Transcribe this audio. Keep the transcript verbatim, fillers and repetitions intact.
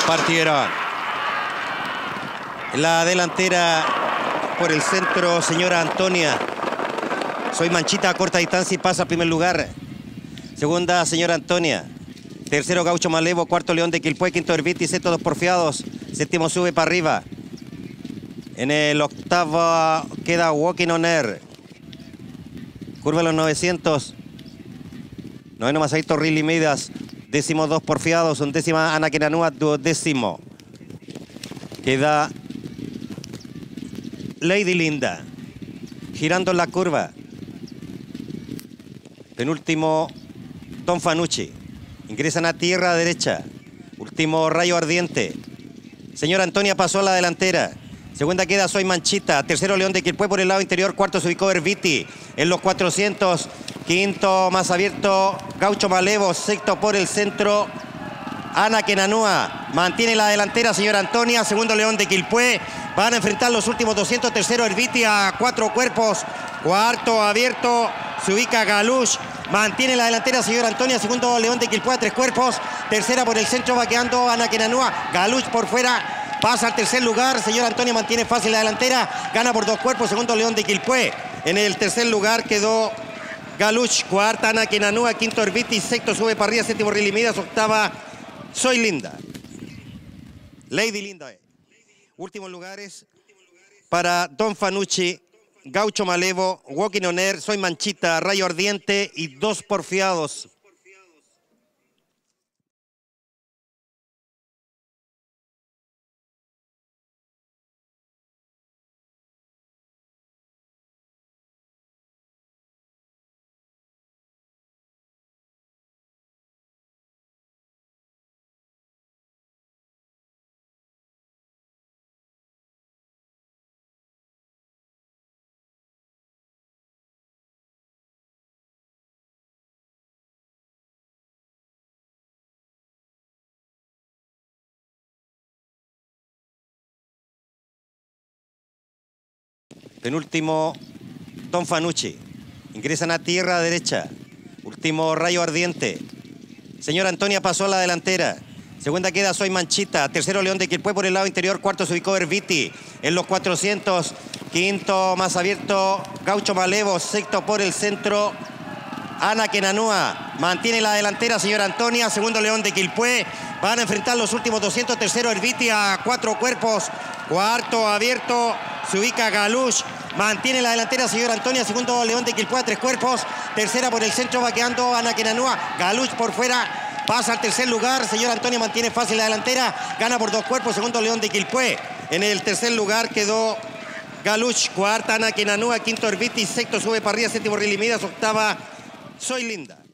Partieron. La delantera por el centro, señora Antonia. Soy Manchita a corta distancia y pasa a primer lugar. Segunda, señora Antonia. Tercero, Gaucho Malevo. Cuarto, León de Quilpué. Quinto, Herbiti. Sexto, Dos Porfiados. Séptimo, sube para arriba. En el octavo queda Walking on Air. Curva de los novecientos. Noveno, Masaito Riley Midas. Décimo, Dos Porfiados. Undécima, Anaquenanúa. Duodécimo. Queda Lady Linda. Girando en la curva. Penúltimo, Don Fanucci. Ingresan a tierra derecha. Último, Rayo Ardiente. Señora Antonia pasó a la delantera. Segunda queda Soy Manchita. Tercero, León de Quilpué por el lado interior. Cuarto se ubicó Herbiti. En los cuatrocientos. Quinto, más abierto, Gaucho Malevo. Sexto por el centro, Anaquenanúa. Mantiene la delantera, señora Antonia. Segundo, León de Quilpué. Van a enfrentar los últimos doscientos. Tercero, Herbiti a cuatro cuerpos. Cuarto, abierto, se ubica Galush. Mantiene la delantera, señora Antonia. Segundo, León de Quilpué a tres cuerpos. Tercera por el centro, vaqueando Anaquenanúa. Galush por fuera. Pasa al tercer lugar. Señora Antonia mantiene fácil la delantera. Gana por dos cuerpos. Segundo, León de Quilpué. En el tercer lugar quedó Galush. Cuarta, Anaquenanúa. Quinto, Herbiti. Sexto, sube para arriba. Séptimo, Riley Midas. Octava, Soy Linda. Lady Linda. Últimos lugares para Don Fanucci, Gaucho Malevo, Walking on Air, Soy Manchita, Rayo Ardiente y Dos Porfiados. Penúltimo, Don Fanucci. Ingresan a tierra derecha. Último, Rayo Ardiente. Señora Antonia pasó a la delantera. Segunda queda Soy Manchita. Tercero, León de Quilpué por el lado interior. Cuarto se ubicó Herbiti. En los cuatrocientos. Quinto, más abierto, Gaucho Malevo. Sexto por el centro, Anaquenanúa. Mantiene la delantera, señora Antonia. Segundo, León de Quilpué. Van a enfrentar los últimos doscientos. Tercero, Herbiti a cuatro cuerpos. Cuarto, abierto, se ubica Galush. Mantiene la delantera, señora Antonia. Segundo, León de Quilpué a tres cuerpos. Tercera por el centro, vaqueando Anaquenanúa. Galush por fuera. Pasa al tercer lugar. Señora Antonia mantiene fácil la delantera. Gana por dos cuerpos. Segundo, León de Quilpué. En el tercer lugar quedó Galush. Cuarta, Anaquenanúa. Quinto, Herbiti. Sexto, sube para arriba. Séptimo, Riley Midas. Octava, Soy Linda.